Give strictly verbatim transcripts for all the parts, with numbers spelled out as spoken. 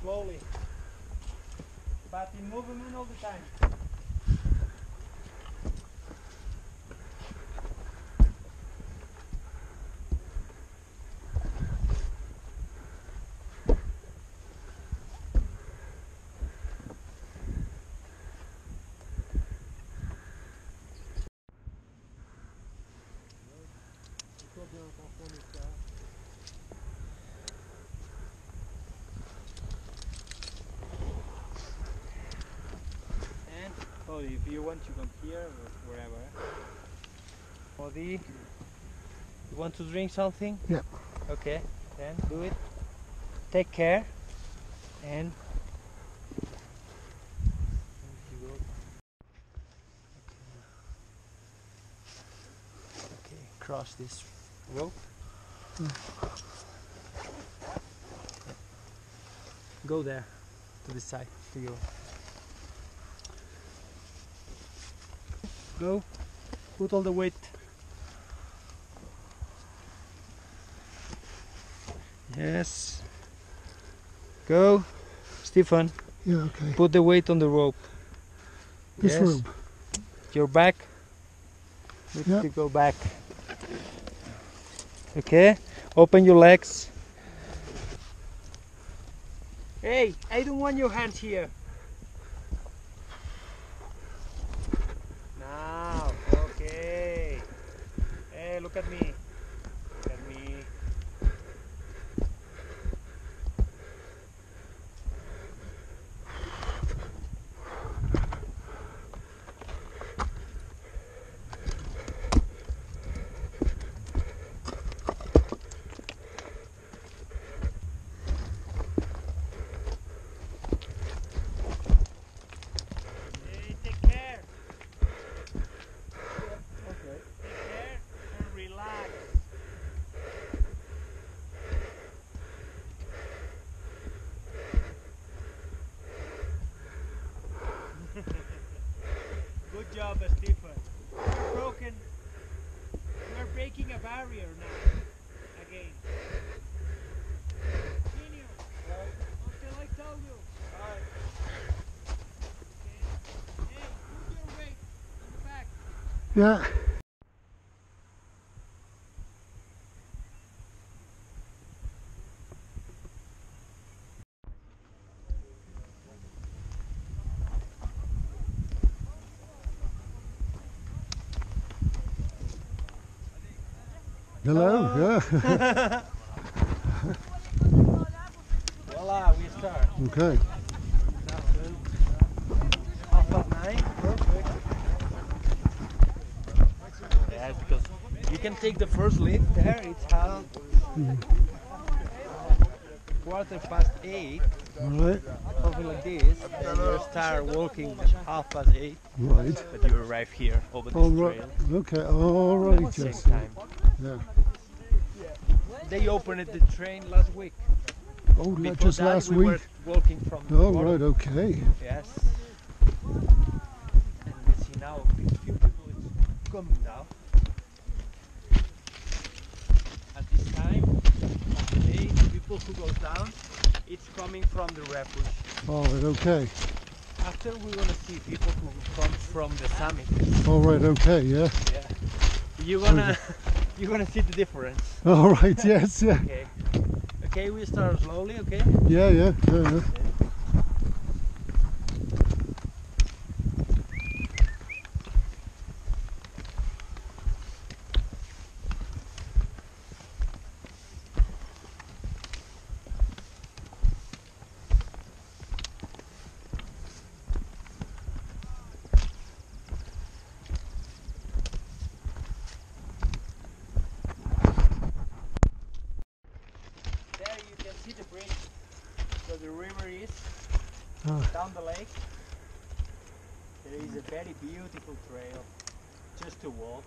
slowly, but in movement all the time. And oh, if you want to come here or wherever. Odi, you want to drink something? Yeah. Okay, then do it. Take care and okay, cross this rope. Mm. Go there to the side to your go, put all the weight. Yes. Go, Stefan. Yeah, okay. Put the weight on the rope. This yes. rope. Your back. Need yep. to go back. Okay. Open your legs. Hey, I don't want your hands here. Now, okay. Hey, look at me. Look at me. Good job, Stephen. You're broken. You're breaking a barrier now. Again. Continue. Until I tell you. Alright. Okay. Hey, put your weight on the back. Yeah. Hello, Hello. yeah. Voila, we start. Okay. Half past nine. Perfect. Yes, because you can take the first lift there. It's half Mm. quarter past eight. All right. Something like this. Then you start walking half past eight. Right. But you arrive here over this All right. trail. Okay. All right. At the Yes. same time. Yeah. They opened the train last week. Oh, Before just that, last we week. were walking from the Oh, bottom. right. Okay. Yes. And we see now a few people is coming now. At this time of the day, the people who go down, it's coming from the refuge. All right. Okay. After we're gonna see people who come from the summit. All right. Okay. Yeah. Yeah. You're gonna you're gonna see the difference. All right. Yes. Yeah. Okay. Okay, we start slowly. Okay. Yeah. Yeah. Yeah. yeah. There you can see the bridge where the river is, Ah. down the lake. There is a very beautiful trail just to walk.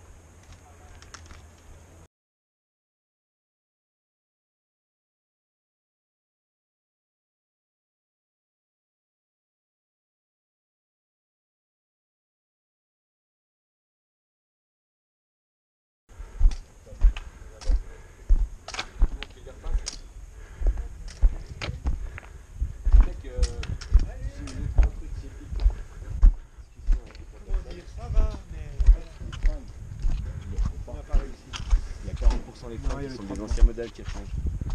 il y a Ce le sont des tremblement. anciens modèles qui changent.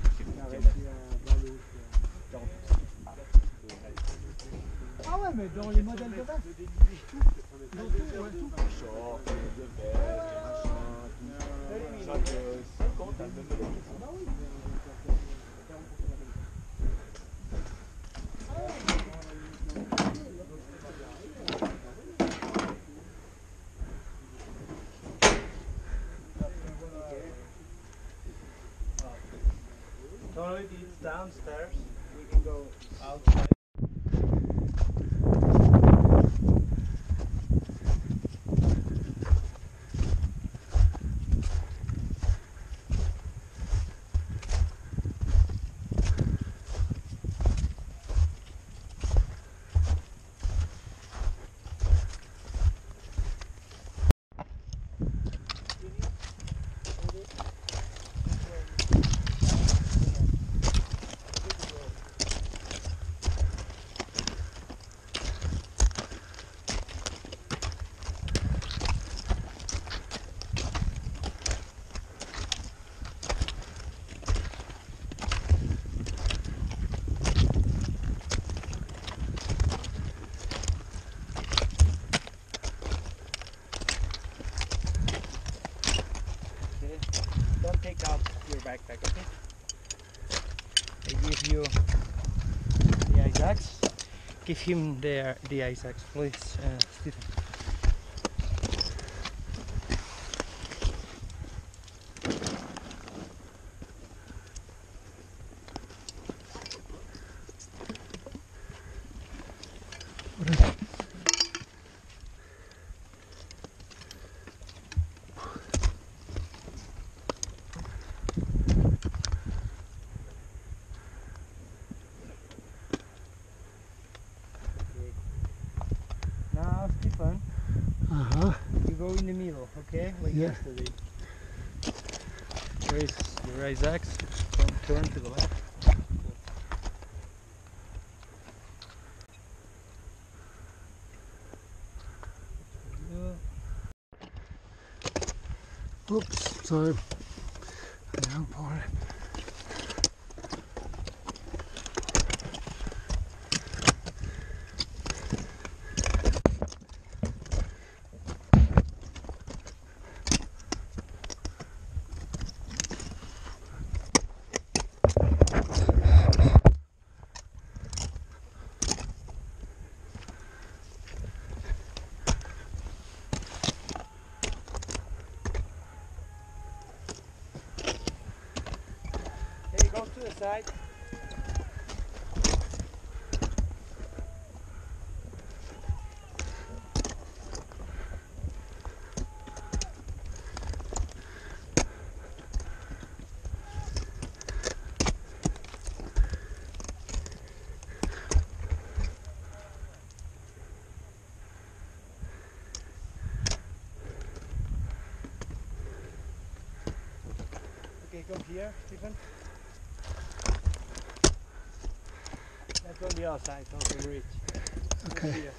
Ah ouais, mais dans les modèles de base. Ils ont tout, ouais, tout. Short, de verre, machin, tout. Chaque euh, cinq ans, t'as le même modèle. Ah oui. So already it's downstairs. We can go outside. Don't take out your backpack, okay? I give you the ice axe. Give him the, the ice axe, please, uh, Stephen. Now, Stephen, Uh-huh. you go in the middle, okay? Like Yeah. yesterday. Raise your ice axe, don't turn to the left. Oops, sorry. Down for it. Okay, go to the side. Okay, go here, Stephen. Let's go on the other side, on the ridge. Go Okay. here.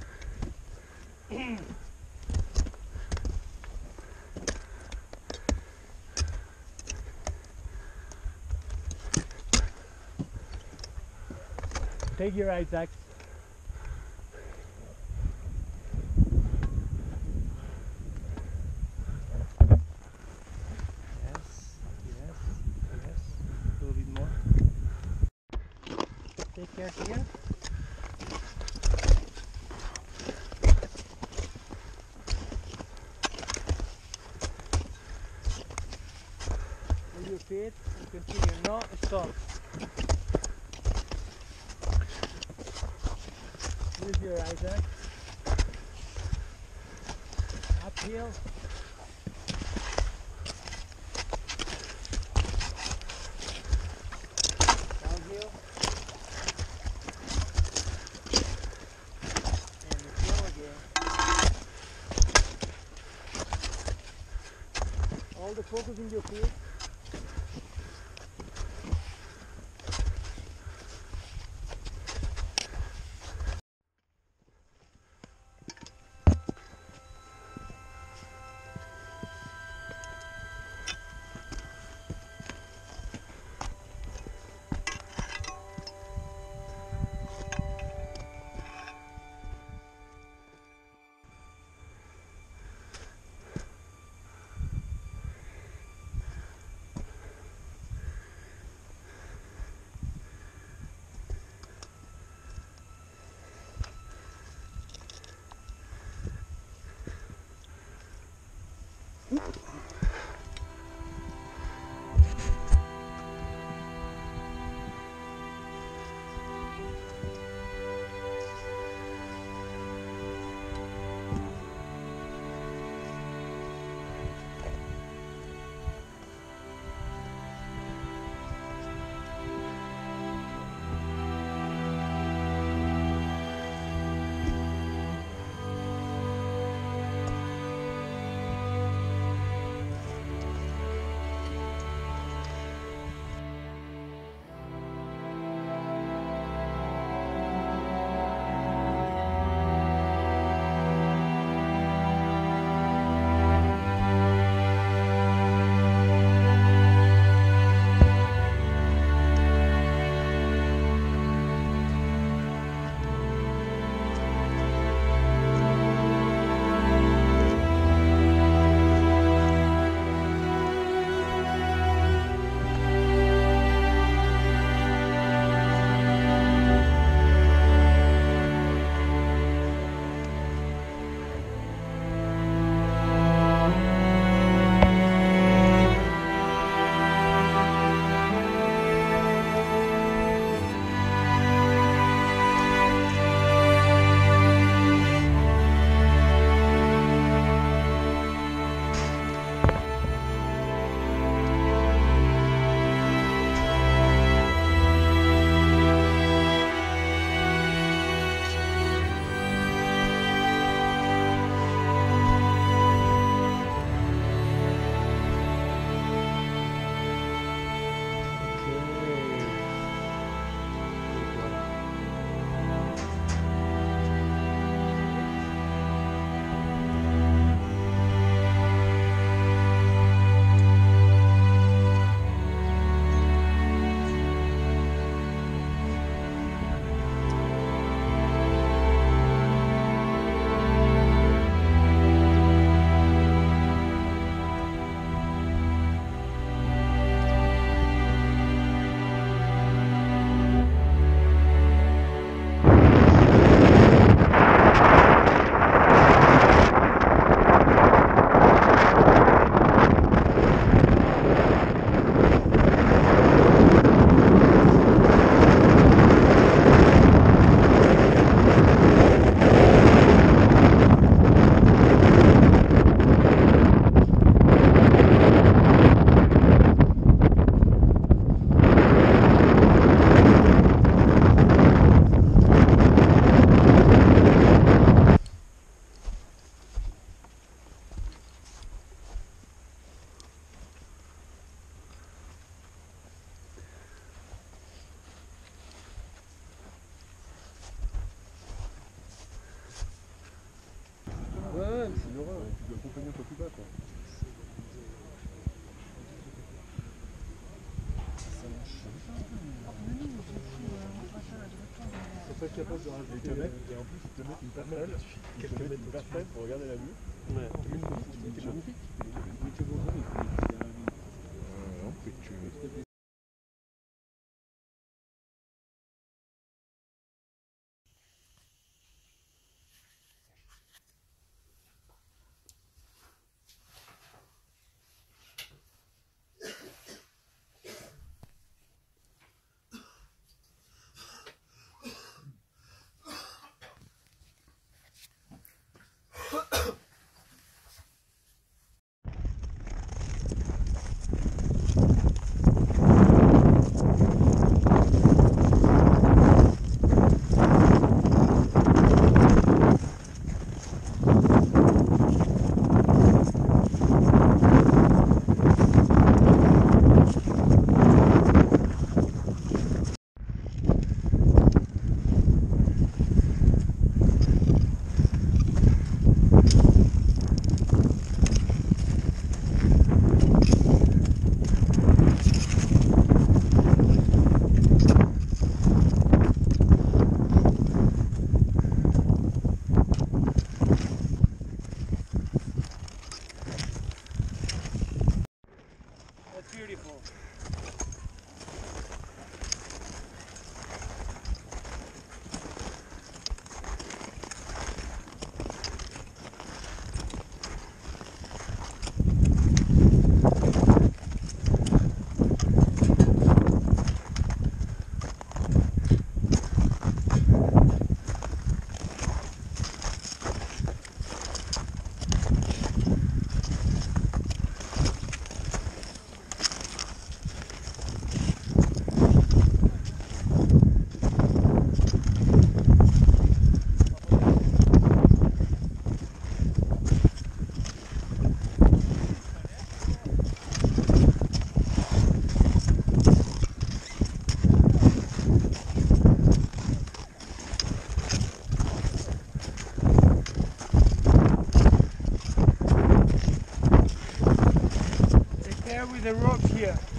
Take your ice axe. Yes, yes, yes. A little bit more. Take care here. Move your feet and continue. No, stop. Use your ice axe. Uphill. Downhill. And uphill again. All the focus in your feet. accompagner un peu plus bas quoi. C'est pas capable de rajouter. Et, te mettre, et en plus, ils te mettent une passerelle. Ils te mettent une passerelle pour regarder la vue. Ouais. Une petite, c'est magnifique. Euh, non, picture. Beautiful. With the rock here.